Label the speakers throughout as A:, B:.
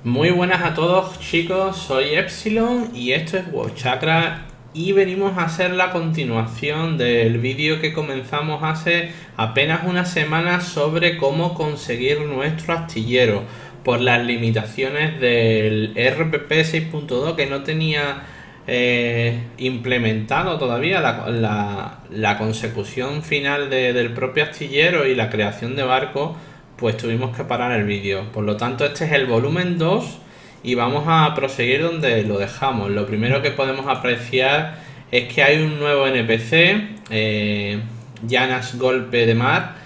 A: Muy buenas a todos, chicos, soy Epsilon y esto es WoW Chakra y venimos a hacer la continuación del vídeo que comenzamos hace apenas una semana sobre cómo conseguir nuestro astillero por las limitaciones del RPP 6.2 que no tenía implementado todavía la consecución final del propio astillero y la creación de barcos. Pues tuvimos que parar el vídeo. Por lo tanto, este es el volumen 2 y vamos a proseguir donde lo dejamos. Lo primero que podemos apreciar es que hay un nuevo NPC, Janas Golpe de Mar,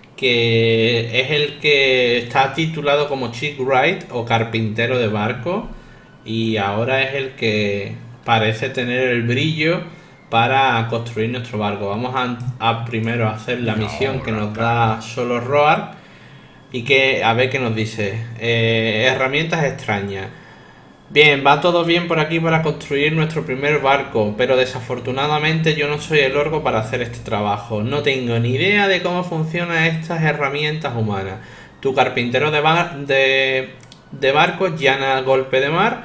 A: que es el que está titulado como Shipwright o carpintero de barco, y ahora es el que parece tener el brillo para construir nuestro barco. Vamos a primero hacer la misión que nos da solo Roar. Y que a ver qué nos dice. Herramientas extrañas. Bien, va todo bien por aquí para construir nuestro primer barco, pero desafortunadamente yo no soy el orco para hacer este trabajo. No tengo ni idea de cómo funcionan estas herramientas humanas. Tu carpintero de barcos, Llana Golpe de Mar,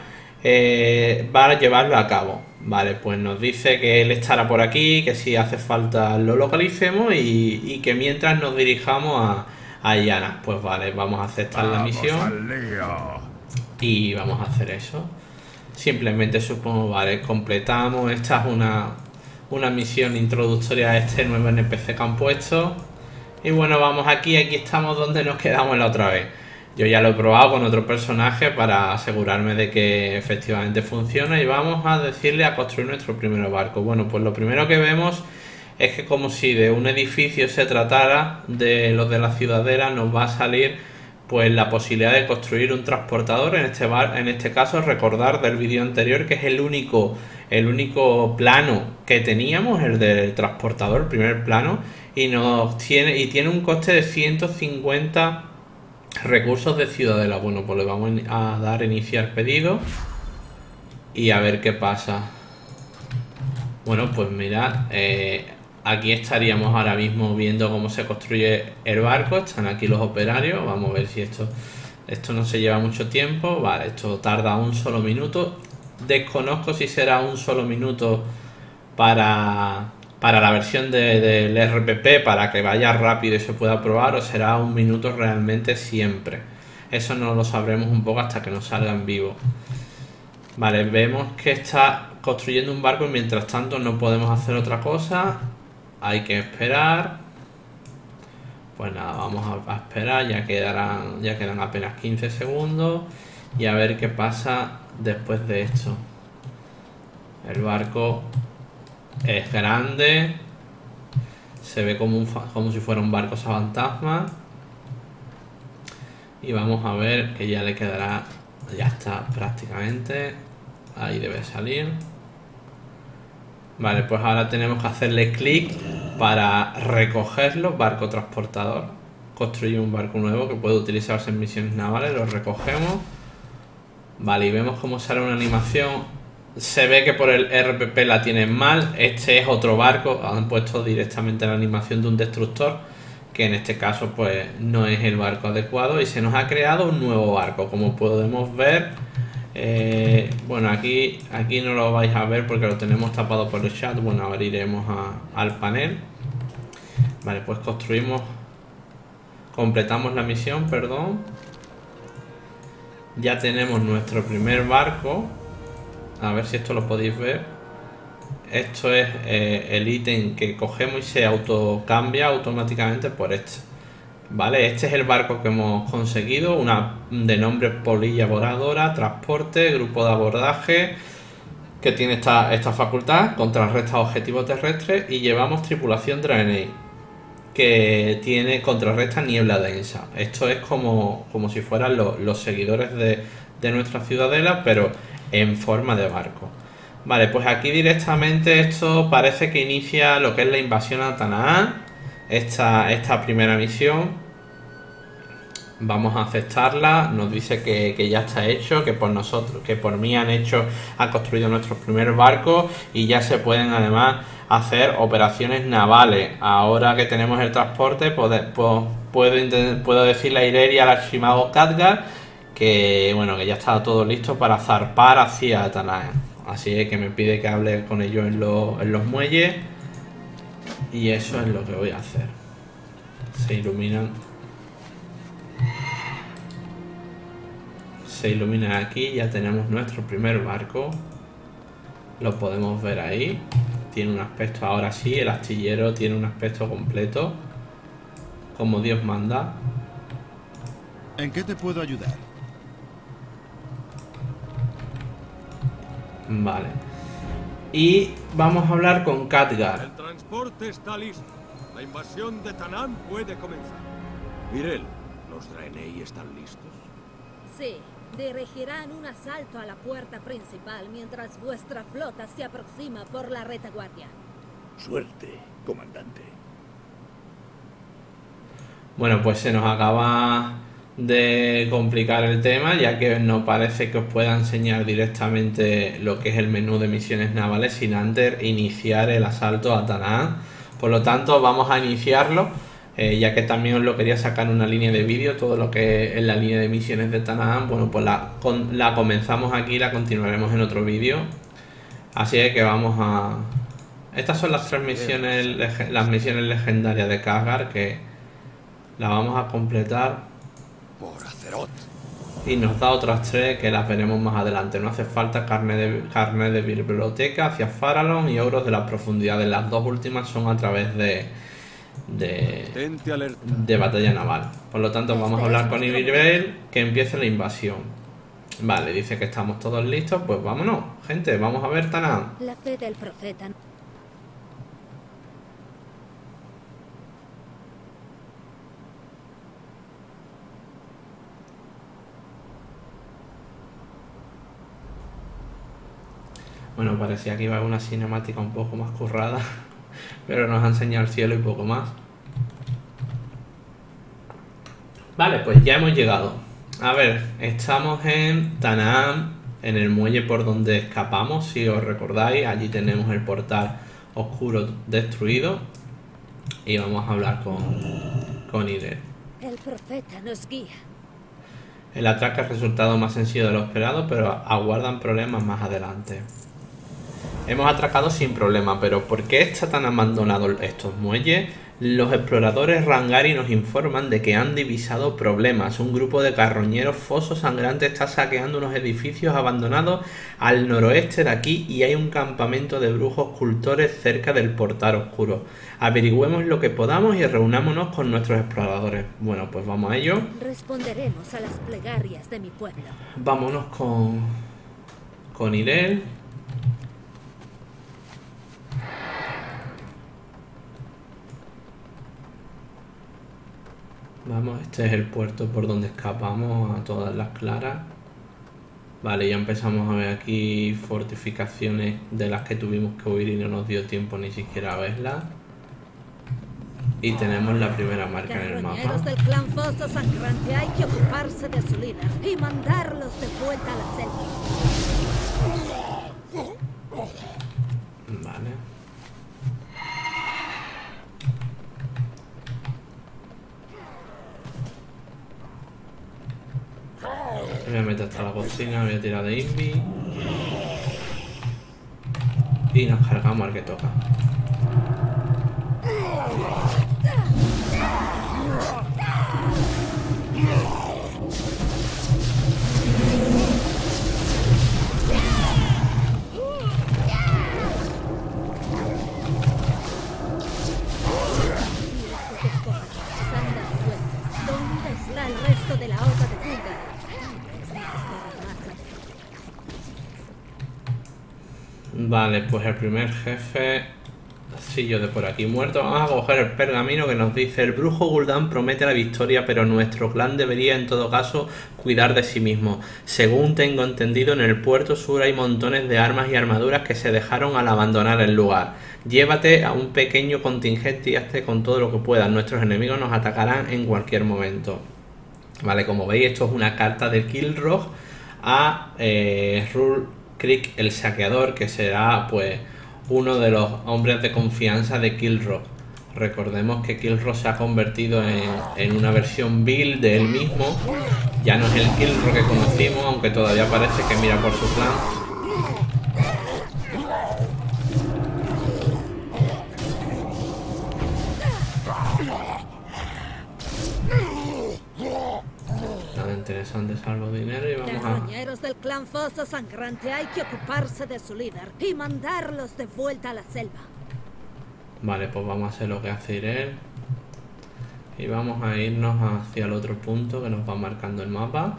A: va a llevarlo a cabo. Vale, pues nos dice que él estará por aquí, que si hace falta lo localicemos y que mientras nos dirijamos a Llana. Pues vale, vamos a aceptar la misión y vamos a hacer eso. Simplemente supongo, vale, completamos. Esta es una misión introductoria a este nuevo NPC que han puesto. Y bueno, vamos aquí estamos donde nos quedamos la otra vez. Yo ya lo he probado con otro personaje para asegurarme de que efectivamente funciona y vamos a decirle a construir nuestro primer barco. Bueno, pues lo primero que vemos es que, como si de un edificio se tratara, de los de la ciudadela, nos va a salir pues la posibilidad de construir un transportador. En este caso, recordar del vídeo anterior que es el único plano que teníamos, el del transportador, el primer plano, y tiene un coste de 150 recursos de ciudadela. Bueno, pues le vamos a dar a iniciar pedido y a ver qué pasa. Bueno, pues mirad, aquí estaríamos ahora mismo viendo cómo se construye el barco. Están aquí los operarios. Vamos a ver si esto no se lleva mucho tiempo. Vale, esto tarda un solo minuto. Desconozco si será un solo minuto para la versión del RPP, para que vaya rápido y se pueda probar, o será un minuto realmente siempre. Eso no lo sabremos un poco hasta que nos salga en vivo. Vale, vemos que está construyendo un barco y mientras tanto no podemos hacer otra cosa. Hay que esperar. Pues nada, vamos a esperar. Ya quedan apenas 15 segundos. Y a ver qué pasa después de esto. El barco es grande. Se ve como si fuera un barco fantasma. Y vamos a ver que ya le quedará. Ya está prácticamente. Ahí debe salir. Vale, pues ahora tenemos que hacerle clic para recogerlo. Barco transportador. Construir un barco nuevo que puede utilizarse en misiones navales. Lo recogemos. Vale, y vemos cómo sale una animación. Se ve que por el RPP la tienen mal. Este es otro barco. Han puesto directamente la animación de un destructor, que en este caso pues no es el barco adecuado. Y se nos ha creado un nuevo barco, como podemos ver. Bueno, aquí no lo vais a ver porque lo tenemos tapado por el chat. Bueno, ahora iremos al panel. Vale, pues completamos la misión, perdón. Ya tenemos nuestro primer barco. A ver si esto lo podéis ver. Esto es el ítem que cogemos y se autocambia automáticamente por este. Vale, este es el barco que hemos conseguido, de nombre polilla voladora, transporte, grupo de abordaje, que tiene esta facultad, contrarresta objetivos terrestres, y llevamos tripulación Draenei, que contrarresta niebla densa. Esto es como si fueran los seguidores de nuestra ciudadela, pero en forma de barco. Vale, pues aquí directamente esto parece que inicia lo que es la invasión a Tanaan. Esta primera misión vamos a aceptarla. Nos dice que ya está hecho, que por mí han construido nuestros primeros barcos y ya se pueden además hacer operaciones navales. Ahora que tenemos el transporte, puedo decirle a Irelia, al Archimago Khadgar, que bueno, que ya está todo listo para zarpar hacia Tanaem. Así que me pide que hable con ellos en los muelles. Y eso es lo que voy a hacer. Se iluminan. Se ilumina aquí, ya tenemos nuestro primer barco. Lo podemos ver ahí. Tiene un aspecto, ahora sí, el astillero tiene un aspecto completo, como Dios manda.
B: ¿En qué te puedo ayudar?
A: Vale. Y vamos a hablar con Khadgar.
C: El transporte está listo. La invasión de Tanaan puede comenzar. Mirel, ¿los Draenei están listos?
D: Sí, dirigirán un asalto a la puerta principal mientras vuestra flota se aproxima por la retaguardia.
E: Suerte, comandante.
A: Bueno, pues se nos acaba de complicar el tema, ya que no parece que os pueda enseñar directamente lo que es el menú de misiones navales sin antes iniciar el asalto a Tanaan. Por lo tanto, vamos a iniciarlo, ya que también os lo quería sacar en una línea de vídeo, todo lo que es la línea de misiones de Tanaan. Bueno, pues la comenzamos aquí y la continuaremos en otro vídeo. Así que vamos a... Estas son las tres misiones, las misiones legendarias de Khadgar, que las vamos a completar.
E: Por Azeroth.
A: Y nos da otras tres que las veremos más adelante. No hace falta carne de biblioteca hacia Farallon y ogros de las profundidades. Las dos últimas son a través de batalla naval. Por lo tanto, vamos a hablar con Ibilbel, que empiece la invasión. Vale, dice que estamos todos listos. Pues vámonos, gente, vamos a ver Tanaan.
D: La fe del profeta.
A: Bueno, parecía que iba a haber una cinemática un poco más currada, pero nos ha enseñado el cielo y poco más. Vale, pues ya hemos llegado. A ver, estamos en Tanaan, en el muelle por donde escapamos, si os recordáis. Allí tenemos el portal oscuro destruido. Y vamos a hablar con Irilbel.
D: El profeta nos guía.
A: El ataque ha resultado más sencillo de lo esperado, pero aguardan problemas más adelante. Hemos atracado sin problema, pero ¿por qué está tan abandonado estos muelles? Los exploradores Rangari nos informan de que han divisado problemas. Un grupo de carroñeros foso sangrante está saqueando unos edificios abandonados al noroeste de aquí y hay un campamento de brujos cultores cerca del portal oscuro. Averigüemos lo que podamos y reunámonos con nuestros exploradores. Bueno, pues vamos a ello.
D: Responderemos a las plegarias de mi pueblo.
A: Vámonos con Irilbel. Vamos, este es el puerto por donde escapamos a todas las claras. Vale, ya empezamos a ver aquí fortificaciones de las que tuvimos que huir y no nos dio tiempo ni siquiera a verlas. Y tenemos la primera marca en el mapa.
D: Carroñeros del clan Foso Sangrante, hay que ocuparse de su líder y mandarlos de vuelta a la selva.
A: Vale. Me voy a meter hasta la cocina, voy a tirar de Invi. Y nos cargamos al que toca.
D: ¿Dónde está el resto de la horda de Thungar?
A: Vale, pues el primer jefe, Sillo de por aquí muerto. Vamos a coger el pergamino que nos dice: el brujo Gul'dan promete la victoria, pero nuestro clan debería en todo caso cuidar de sí mismo. Según tengo entendido, en el puerto sur hay montones de armas y armaduras que se dejaron al abandonar el lugar. Llévate a un pequeño contingente y hazte con todo lo que puedas. Nuestros enemigos nos atacarán en cualquier momento. Vale, como veis, esto es una carta de Kilrogg a Rul Creek el saqueador, que será pues uno de los hombres de confianza de Kilrogg. Recordemos que Kilro se ha convertido en una versión vil de él mismo. Ya no es el Kilro que conocimos, aunque todavía parece que mira por su clan. Nada interesante, salvo dinero, y vamos a...
D: Carroñeros del clan Foso Sangrante, hay que ocuparse de su líder y mandarlos de vuelta a la selva.
A: Vale, pues vamos a hacer lo que hace Irel. Y vamos a irnos hacia el otro punto que nos va marcando el mapa.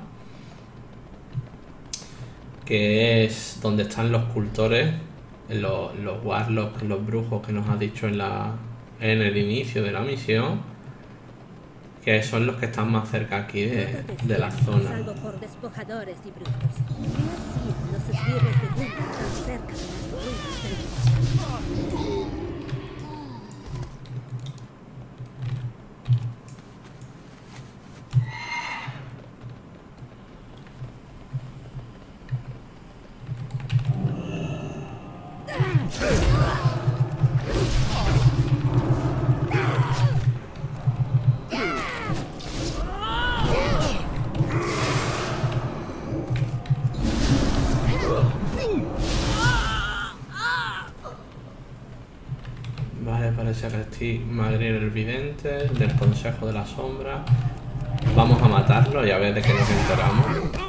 A: Que es donde están los cultores, los warlocks, los brujos que nos ha dicho en el inicio de la misión. Que son los que están más cerca aquí de la zona.
D: Salvo por despojadores y brujos. ¿Qué hacían los esbirros de Gul'dan tan cerca de las ruinas del bosque?
A: Vale, parece que estoy Magriel el Vidente, del Consejo de la Sombra. Vamos a matarlo y a ver de qué nos enteramos.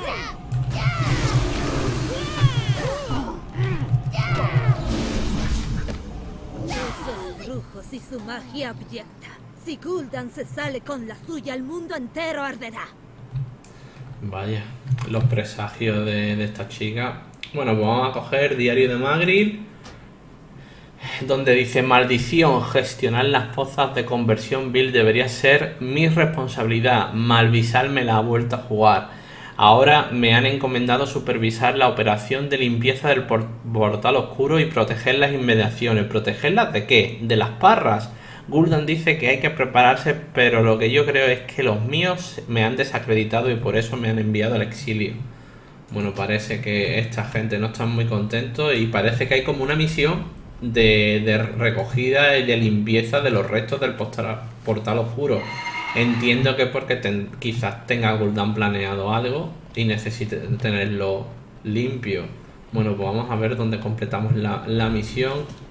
D: Esos brujos y su magia abyecta. Si Gul'dan se sale con la suya, el mundo entero arderá.
A: Vaya, los presagios de esta chica. Bueno, pues vamos a coger Diario de Magriel, donde dice: maldición, gestionar las pozas de conversión vil debería ser mi responsabilidad. Malvisal me la ha vuelto a jugar. Ahora me han encomendado supervisar la operación de limpieza del portal oscuro y proteger las inmediaciones. ¿Protegerlas de qué? ¿De las parras? Gul'dan dice que hay que prepararse, pero lo que yo creo es que los míos me han desacreditado y por eso me han enviado al exilio. Bueno, parece que esta gente no está muy contentos y parece que hay como una misión de recogida y de limpieza de los restos del portal oscuro. Entiendo que porque quizás tenga Gul'dan planeado algo y necesite tenerlo limpio. Bueno, pues vamos a ver dónde completamos la misión.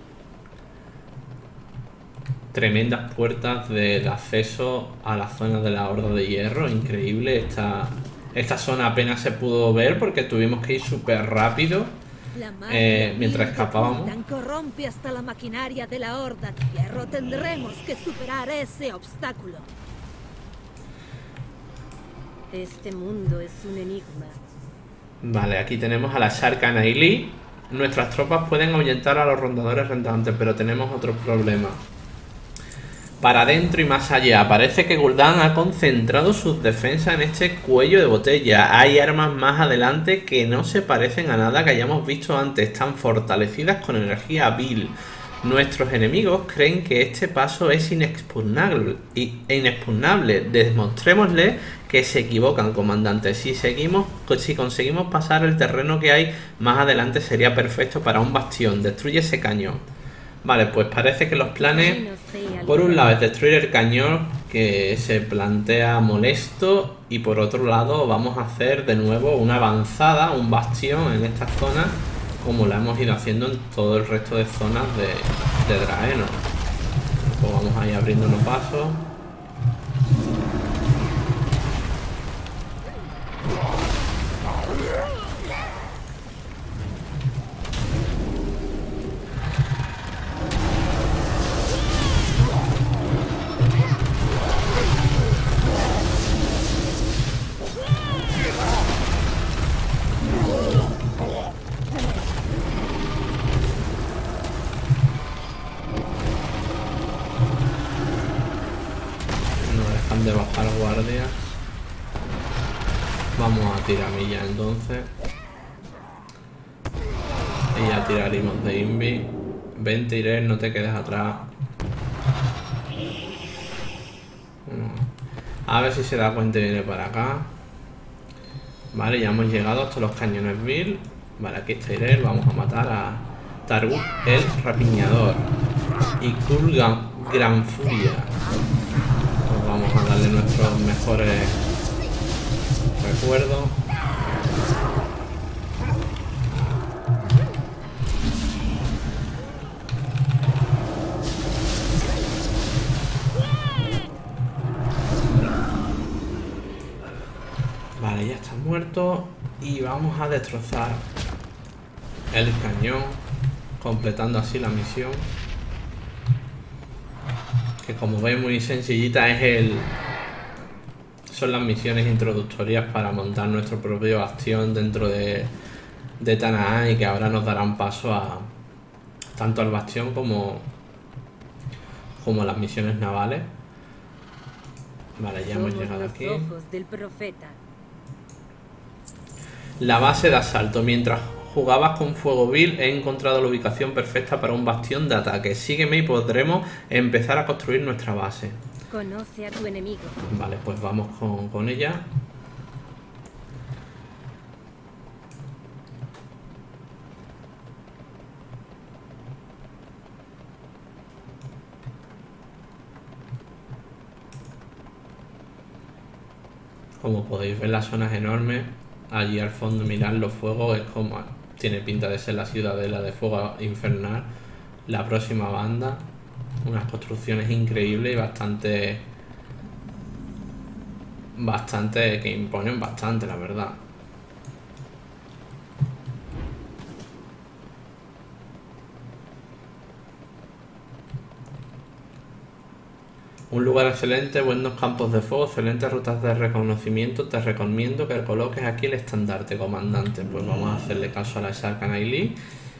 A: Tremendas puertas del acceso a la zona de la Horda de Hierro. Increíble. Esta zona apenas se pudo ver porque tuvimos que ir súper rápido mientras escapábamos.
D: Gul'dan corrompe hasta la maquinaria de la Horda de Hierro. Tendremos que superar ese obstáculo. Este mundo es un enigma.
A: Vale, aquí tenemos a la Shark Anaili. Nuestras tropas pueden ahuyentar a los rondadores rentantes, pero tenemos otro problema. Para adentro y más allá, parece que Gul'dan ha concentrado sus defensas en este cuello de botella. Hay armas más adelante que no se parecen a nada que hayamos visto antes. Están fortalecidas con energía vil. Nuestros enemigos creen que este paso es inexpugnable. Demostrémosle que se equivocan, comandante. Si conseguimos pasar el terreno que hay más adelante, sería perfecto para un bastión. Destruye ese cañón. Vale, pues parece que los planes, por un lado, es destruir el cañón, que se plantea molesto, y por otro lado vamos a hacer de nuevo una avanzada, un bastión en esta zona, como la hemos ido haciendo en todo el resto de zonas de Draenor. Pues vamos a ir abriéndonos pasos. De bajar guardia. Vamos a tiramilla entonces. Y ya tiraremos de Invi. Vente, Irel, no te quedes atrás. A ver si se da cuenta y viene para acá. Vale, ya hemos llegado hasta los cañones Vil. Vale, aquí está Irel. Vamos a matar a Targut el Rapiñador. Y Gran Furia. Pues vamos a darle nuestros mejores recuerdos. Vale, ya está muerto. Y vamos a destrozar el cañón, completando así la misión. Que como veis muy sencillita son las misiones introductorias para montar nuestro propio bastión dentro de Tanaan, y que ahora nos darán paso a tanto al bastión como las misiones navales. Vale, ya hemos llegado aquí.
D: Ojos del profeta.
A: La base de asalto. Mientras jugabas con fuego vil, he encontrado la ubicación perfecta para un bastión de ataque. Sígueme y podremos empezar a construir nuestra base.
D: Conoce a tu enemigo.
A: Vale, pues vamos con ella. Como podéis ver, la zona es enorme. Allí al fondo, mirad los fuegos, es como... tiene pinta de ser la ciudadela de fuego infernal. La próxima banda. Unas construcciones increíbles y bastante que imponen bastante, la verdad. Un lugar excelente, buenos campos de fuego, excelentes rutas de reconocimiento. Te recomiendo que coloques aquí el estandarte, comandante. Pues vamos a hacerle caso a la Sarkhan Aili.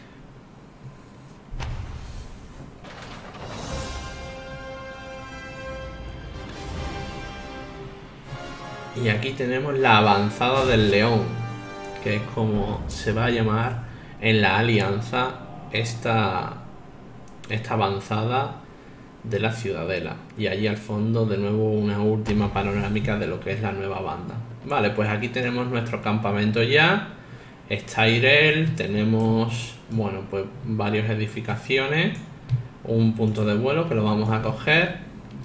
A: Y aquí tenemos la avanzada del león, que es como se va a llamar en la alianza esta avanzada de la ciudadela. Y allí al fondo de nuevo una última panorámica de lo que es la nueva banda. Vale, pues aquí tenemos nuestro campamento ya. Está Irel, tenemos, bueno, pues varias edificaciones, un punto de vuelo que lo vamos a coger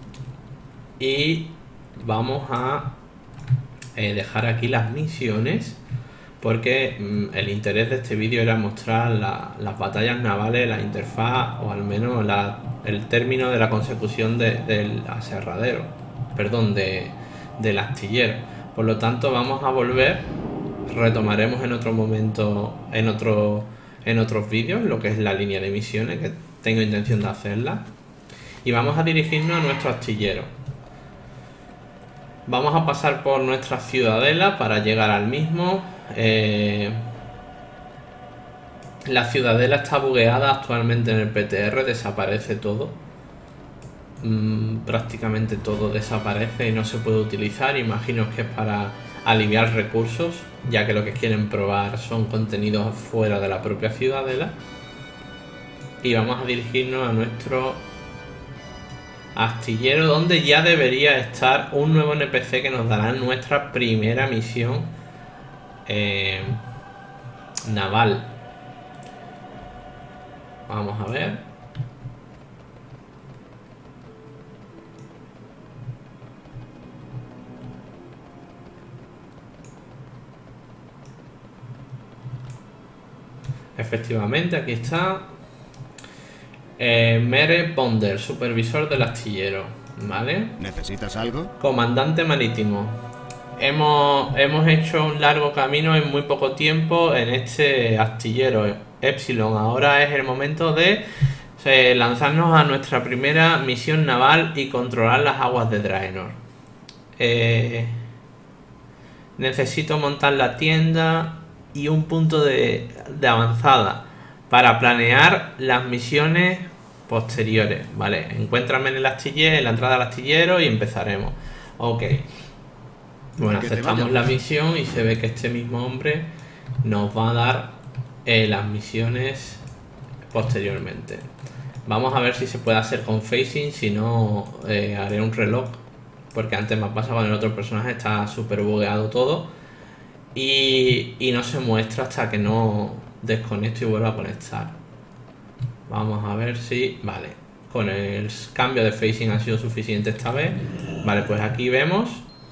A: y vamos a dejar aquí las misiones, porque el interés de este vídeo era mostrar las batallas navales, la interfaz, o al menos el término de la consecución del aserradero, perdón, del astillero. Por lo tanto vamos a volver, retomaremos en otro momento, en otros vídeos, lo que es la línea de misiones, que tengo intención de hacerla, y vamos a dirigirnos a nuestro astillero. Vamos a pasar por nuestra ciudadela para llegar al mismo. La ciudadela está bugueada actualmente en el PTR, desaparece todo. Prácticamente todo desaparece y no se puede utilizar. Imagino que es para aliviar recursos, ya que lo que quieren probar son contenidos fuera de la propia ciudadela. Y vamos a dirigirnos a nuestro astillero, donde ya debería estar un nuevo NPC que nos dará nuestra primera misión naval. Vamos a ver. Efectivamente, aquí está. Mere Ponder, supervisor del astillero, ¿vale?
B: ¿Necesitas algo?
A: Comandante marítimo. Hemos hecho un largo camino en muy poco tiempo en este astillero Epsilon. Ahora es el momento de lanzarnos a nuestra primera misión naval y controlar las aguas de Draenor. Necesito montar la tienda y un punto de avanzada para planear las misiones posteriores. Vale, encuéntrame en el astillero, en la entrada del astillero, y empezaremos. Ok. Bueno, aceptamos la misión y se ve que este mismo hombre nos va a dar las misiones posteriormente. Vamos a ver si se puede hacer con facing, si no haré un reloj, porque antes me ha pasado con el otro personaje, está súper bugueado todo y no se muestra hasta que no desconecto y vuelvo a conectar. Vamos a ver si... Vale, con el cambio de facing ha sido suficiente esta vez. Vale, pues aquí vemos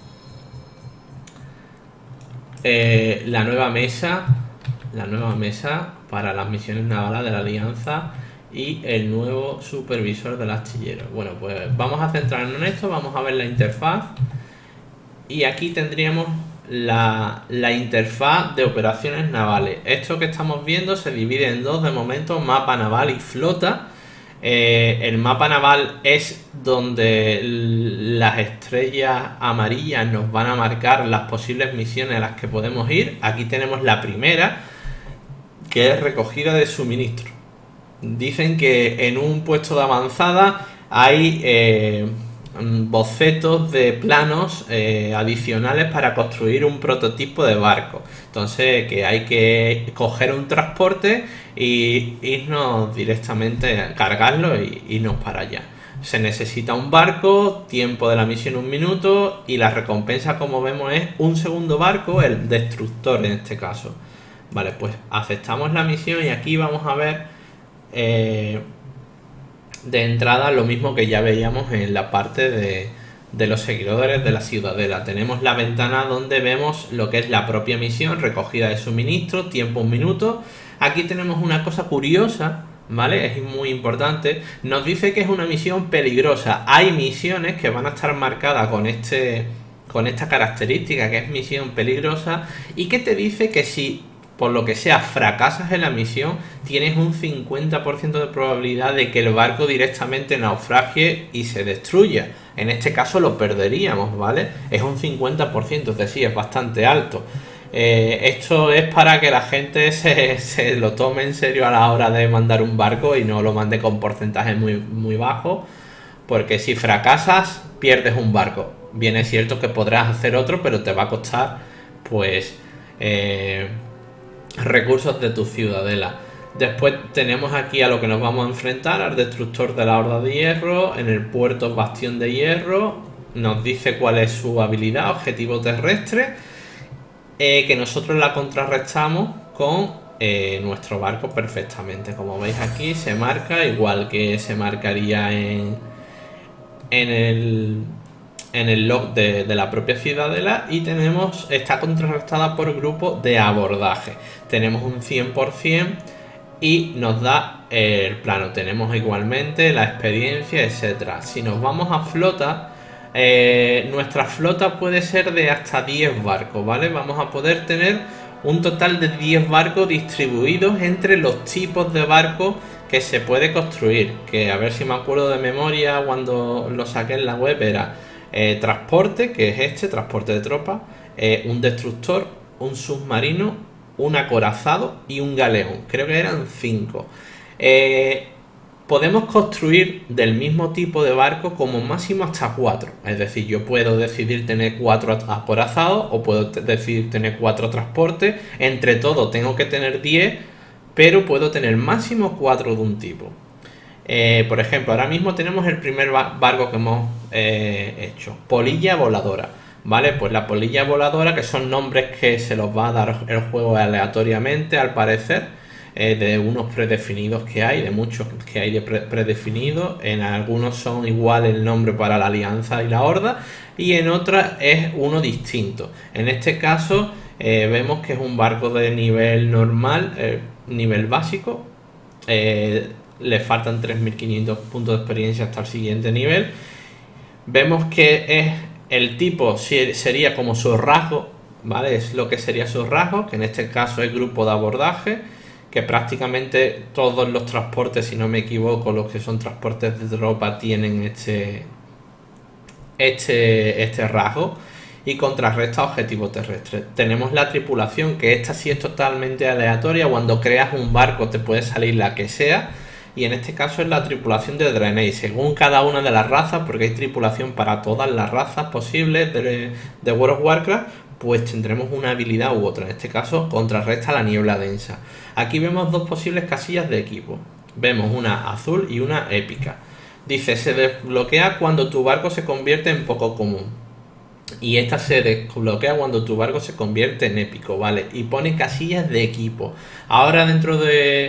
A: la nueva mesa para las misiones navales de la Alianza y el nuevo supervisor del astillero. Bueno, pues vamos a centrarnos en esto, vamos a ver la interfaz y aquí tendríamos la interfaz de operaciones navales. Esto que estamos viendo se divide en dos de momento: mapa naval y flota. El mapa naval es donde las estrellas amarillas nos van a marcar las posibles misiones a las que podemos ir. Aquí tenemos la primera, que es recogida de suministro. Dicen que en un puesto de avanzada hay bocetos de planos adicionales para construir un prototipo de barco. Entonces que hay que coger un transporte y irnos directamente a cargarlo y irnos para allá. Se necesita un barco, tiempo de la misión 1 minuto y la recompensa, como vemos, es un segundo barco, el destructor en este caso. Vale, pues aceptamos la misión y aquí vamos a ver de entrada lo mismo que ya veíamos en la parte de los seguidores de la ciudadela. Tenemos la ventana donde vemos lo que es la propia misión, recogida de suministro, tiempo 1 minuto. Aquí tenemos una cosa curiosa, ¿vale? Es muy importante. Nos dice que es una misión peligrosa. Hay misiones que van a estar marcadas con esta característica, que es misión peligrosa, y que te dice que si por lo que sea fracasas en la misión, tienes un 50% de probabilidad de que el barco directamente naufragie y se destruya. En este caso lo perderíamos, ¿vale? Es un 50%, es decir, es bastante alto. Esto es para que la gente se lo tome en serio a la hora de mandar un barco y no lo mande con porcentajes muy bajos, porque si fracasas pierdes un barco. Bien, es cierto que podrás hacer otro, pero te va a costar pues recursos de tu ciudadela. Después tenemos aquí a lo que nos vamos a enfrentar, al destructor de la Horda de Hierro, en el puerto Bastión de Hierro. Nos dice cuál es su habilidad, objetivo terrestre, que nosotros la contrarrestamos con nuestro barco perfectamente. Como veis aquí se marca igual que se marcaría en el log de la propia ciudadela, y está contrarrestada por grupo de abordaje. Tenemos un 100% y nos da el plano. Tenemos igualmente la experiencia, etcétera. Si nos vamos a flota, nuestra flota puede ser de hasta 10 barcos, ¿vale? Vamos a poder tener un total de 10 barcos distribuidos entre los tipos de barcos que se puede construir. Que a ver si me acuerdo de memoria, cuando lo saqué en la web era transporte, que es transporte de tropas, un destructor, un submarino, un acorazado y un galeón. Creo que eran 5. Podemos construir del mismo tipo de barco como máximo hasta 4. Es decir, yo puedo decidir tener 4 acorazados o puedo decidir tener 4 transportes. Entre todo tengo que tener 10, pero puedo tener máximo 4 de un tipo. Por ejemplo, ahora mismo tenemos el primer barco que hemos hecho, polilla voladora, ¿vale? Pues la polilla voladora, que son nombres que se los va a dar el juego aleatoriamente, al parecer, de unos predefinidos que hay, de muchos que hay de predefinidos. En algunos son igual el nombre para la Alianza y la Horda, y en otras es uno distinto. En este caso vemos que es un barco de nivel normal, nivel básico. Le faltan 3500 puntos de experiencia hasta el siguiente nivel. Vemos que es el tipo, sería como su rasgo, ¿vale? Es lo que sería su rasgo, que en este caso es grupo de abordaje, que prácticamente todos los transportes, si no me equivoco, los que son transportes de tropa tienen este rasgo, y contrarresta objetivos terrestres. Tenemos la tripulación, que esta sí es totalmente aleatoria. Cuando creas un barco te puede salir la que sea, y en este caso es la tripulación de Draenei, según cada una de las razas, porque hay tripulación para todas las razas posibles de World of Warcraft, pues tendremos una habilidad u otra. En este caso contrarresta la niebla densa. Aquí vemos dos posibles casillas de equipo. Vemos una azul y una épica. Dice, se desbloquea cuando tu barco se convierte en poco común. Y esta se desbloquea cuando tu barco se convierte en épico, ¿vale? Y pone casillas de equipo. Ahora dentro de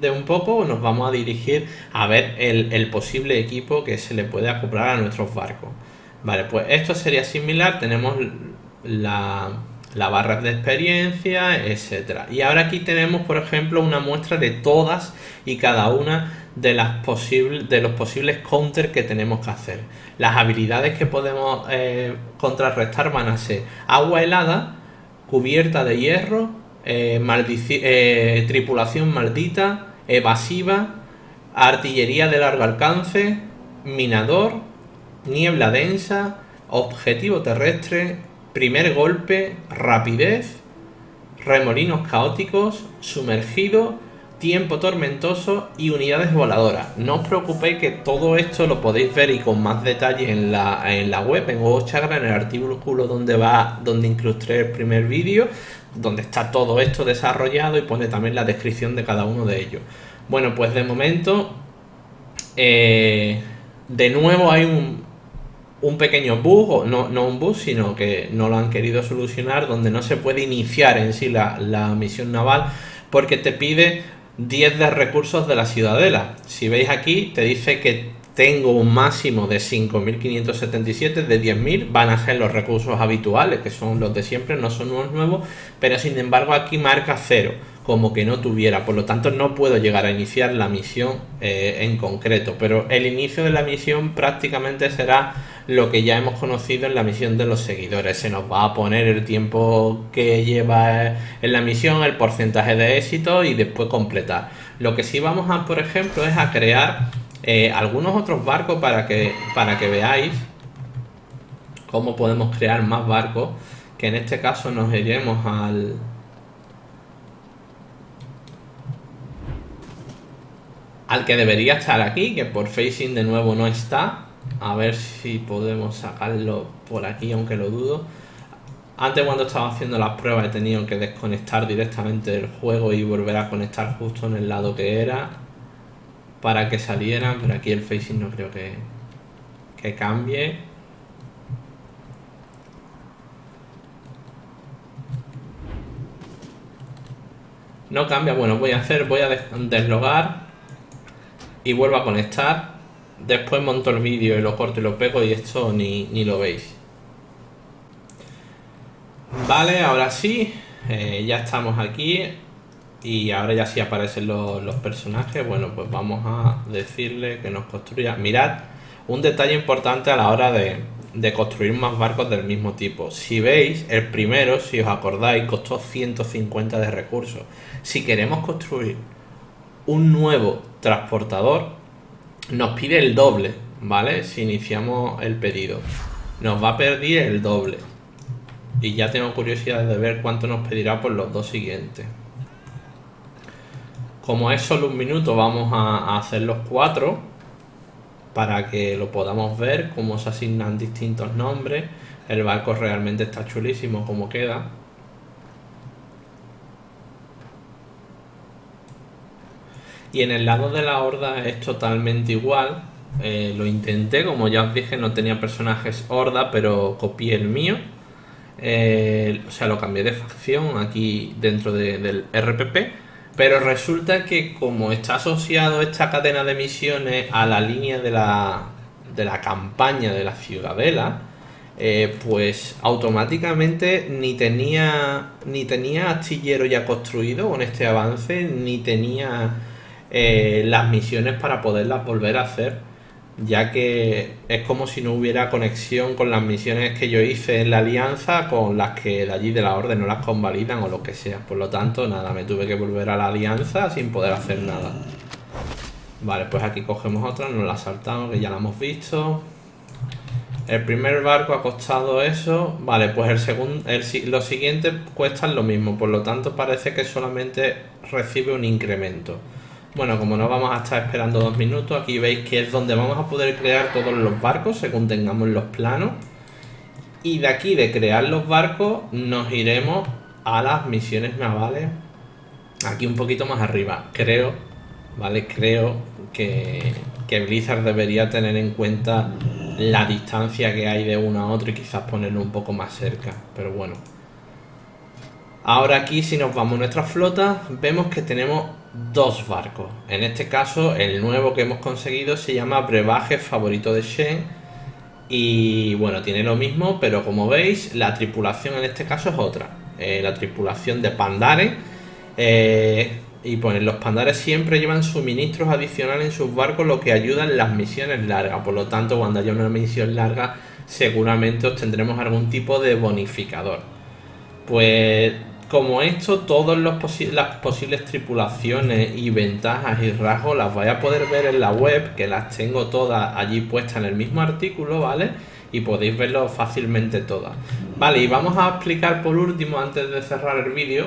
A: de un poco, nos vamos a dirigir a ver el posible equipo que se le puede acoplar a nuestros barcos. Vale, pues esto sería similar, tenemos la barra de experiencia, etcétera. Y ahora aquí tenemos, por ejemplo, una muestra de todas y cada una de los posibles counters que tenemos que hacer. Las habilidades que podemos contrarrestar van a ser agua helada, cubierta de hierro, tripulación maldita, evasiva, artillería de largo alcance, minador, niebla densa, objetivo terrestre, primer golpe, rapidez, remolinos caóticos, sumergido, tiempo tormentoso y unidades voladoras. No os preocupéis que todo esto lo podéis ver y con más detalle en la web, en Huevos Chagra, en el artículo donde incrusté el primer vídeo, donde está todo esto desarrollado y pone también la descripción de cada uno de ellos. Bueno, pues de momento de nuevo hay un pequeño bug, o no un bug, sino que no lo han querido solucionar, donde no se puede iniciar en sí la misión naval porque te pide 10 de recursos de la ciudadela. Si veis aquí te dice que tengo un máximo de 5.577, de 10.000 van a ser los recursos habituales, que son los de siempre, no son unos nuevos, pero sin embargo aquí marca 0, como que no tuviera, por lo tanto no puedo llegar a iniciar la misión en concreto, pero el inicio de la misión prácticamente será lo que ya hemos conocido en la misión de los seguidores. Se nos va a poner el tiempo que lleva en la misión, el porcentaje de éxito y después completar. Lo que sí vamos a, por ejemplo, es a crear algunos otros barcos para que veáis cómo podemos crear más barcos, que en este caso nos iremos al que debería estar aquí, que por facing de nuevo no está. A ver si podemos sacarlo por aquí, aunque lo dudo. Antes, cuando estaba haciendo las pruebas, he tenido que desconectar directamente del juego y volver a conectar justo en el lado que era para que salieran, pero aquí el facing no creo que cambie. No cambia. Bueno, voy a deslogar y vuelvo a conectar. Después monto el vídeo y lo corto y lo pego y esto ni lo veis. Vale, ahora sí, ya estamos aquí y ahora ya sí aparecen los personajes. Bueno, pues vamos a decirle que nos construya. Mirad, un detalle importante a la hora de construir más barcos del mismo tipo. Si veis, el primero, si os acordáis, costó 150 de recursos. Si queremos construir un nuevo transportador, nos pide el doble, ¿vale? Si iniciamos el pedido nos va a pedir el doble. Y ya tengo curiosidad de ver cuánto nos pedirá por los dos siguientes. Como es solo un minuto, vamos a hacer los 4 para que lo podamos ver, cómo se asignan distintos nombres. El barco realmente está chulísimo como queda. Y en el lado de la horda es totalmente igual. Lo intenté, como ya os dije, no tenía personajes horda, pero copié el mío. O sea, lo cambié de facción aquí dentro del RPP. Pero resulta que como está asociado esta cadena de misiones a la línea de la campaña de la ciudadela, pues automáticamente ni tenía astillero ya construido con este avance, ni tenía las misiones para poderlas volver a hacer, ya que es como si no hubiera conexión con las misiones que yo hice en la alianza con las que de allí de la orden no las convalidan o lo que sea. Por lo tanto, nada, me tuve que volver a la alianza sin poder hacer nada. Vale, pues aquí cogemos otra, nos la saltamos, que ya la hemos visto. El primer barco ha costado eso. Vale, pues los siguientes cuestan lo mismo, por lo tanto parece que solamente recibe un incremento. Bueno, como no vamos a estar esperando 2 minutos, aquí veis que es donde vamos a poder crear todos los barcos según tengamos los planos. Y de aquí, de crear los barcos, nos iremos a las misiones navales. Aquí un poquito más arriba. Creo que Blizzard debería tener en cuenta la distancia que hay de uno a otro y quizás ponerlo un poco más cerca. Pero bueno. Ahora aquí, si nos vamos a nuestra flota, vemos que tenemos dos barcos. En este caso, el nuevo que hemos conseguido se llama Brebaje Favorito de Shen. Y bueno, tiene lo mismo, pero como veis, la tripulación en este caso es otra. La tripulación de Pandaren. Y pues los Pandares siempre llevan suministros adicionales en sus barcos, lo que ayuda en las misiones largas. Por lo tanto, cuando haya una misión larga, seguramente obtendremos algún tipo de bonificador. Pues como esto, todas las posibles tripulaciones y ventajas y rasgos las vais a poder ver en la web, que las tengo todas allí puestas en el mismo artículo, ¿vale? Y podéis verlo fácilmente todas. Vale, y vamos a explicar por último, antes de cerrar el vídeo,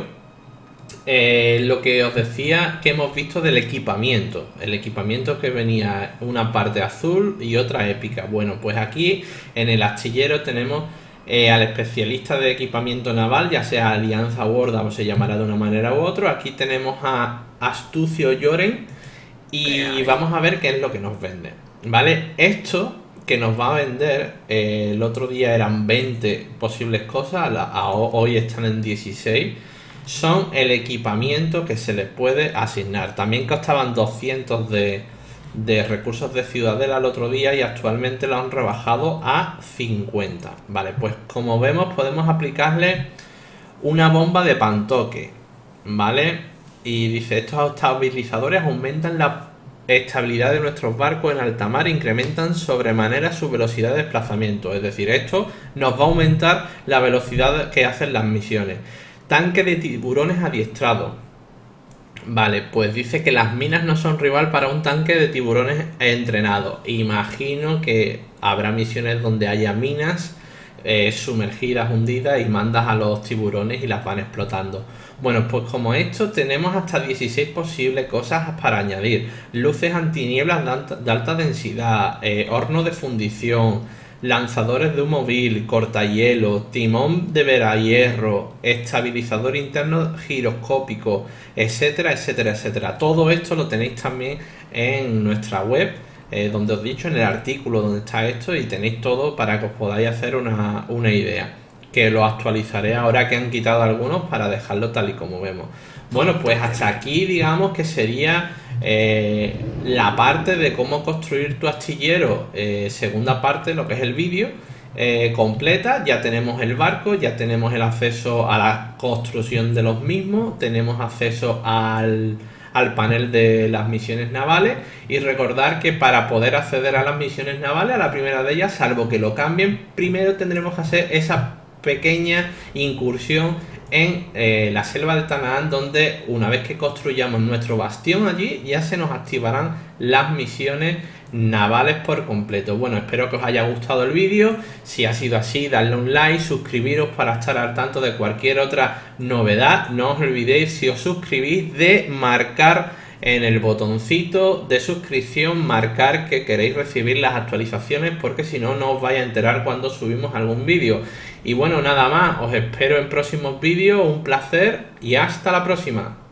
A: lo que os decía que hemos visto del equipamiento. El equipamiento que venía una parte azul y otra épica. Bueno, pues aquí en el astillero tenemos al especialista de equipamiento naval, ya sea Alianza Worda o se llamará de una manera u otra. Aquí tenemos a Astucio Lloren y vamos a ver qué es lo que nos vende. ¿Vale? Esto que nos va a vender, el otro día eran 20 posibles cosas, hoy están en 16. Son el equipamiento que se les puede asignar. También costaban 200 de recursos de Ciudadela el otro día y actualmente lo han rebajado a 50. Vale, pues como vemos podemos aplicarle una bomba de pantoque, ¿vale? Y dice, estos estabilizadores aumentan la estabilidad de nuestros barcos en alta mar e incrementan sobremanera su velocidad de desplazamiento. Es decir, esto nos va a aumentar la velocidad que hacen las misiones. Tanque de tiburones adiestrado. Vale, pues dice que las minas no son rival para un tanque de tiburones entrenado. Imagino que habrá misiones donde haya minas sumergidas, hundidas, y mandas a los tiburones y las van explotando. Bueno, pues como esto tenemos hasta 16 posibles cosas para añadir. Luces antinieblas de alta densidad, horno de fundición, lanzadores de humo vil, cortahielo, timón de verahierro, estabilizador interno giroscópico, etcétera, etcétera, etcétera. Todo esto lo tenéis también en nuestra web, donde os he dicho, en el artículo donde está esto, y tenéis todo para que os podáis hacer una idea. Que lo actualizaré ahora que han quitado algunos para dejarlo tal y como vemos. Bueno, pues hasta aquí digamos que sería la parte de cómo construir tu astillero, segunda parte, lo que es el vídeo, completa. Ya tenemos el barco, ya tenemos el acceso a la construcción de los mismos, tenemos acceso al panel de las misiones navales, y recordar que para poder acceder a las misiones navales, a la primera de ellas, salvo que lo cambien, primero tendremos que hacer esa pequeña incursión en la selva de Tanaan, donde una vez que construyamos nuestro bastión allí, ya se nos activarán las misiones navales por completo. Bueno, espero que os haya gustado el vídeo. Si ha sido así, dadle un like, suscribiros para estar al tanto de cualquier otra novedad. No os olvidéis, si os suscribís, de marcar en el botoncito de suscripción, marcar que queréis recibir las actualizaciones, porque si no, no os vais a enterar cuando subimos algún vídeo. Y bueno, nada más, os espero en próximos vídeos. Un placer y hasta la próxima.